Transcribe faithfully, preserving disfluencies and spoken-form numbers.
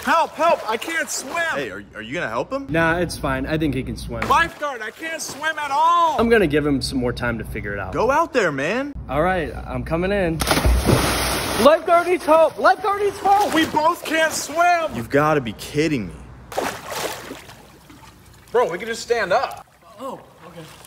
Help, help, I can't swim. Hey, are, are you gonna help him? Nah, it's fine. I think he can swim. Lifeguard, I can't swim at all. I'm gonna give him some more time to figure it out. Go out there, man. All right, I'm coming in. Lifeguard needs help. Lifeguard needs help. We both can't swim. You've gotta be kidding me. Bro, we can just stand up. Oh, okay.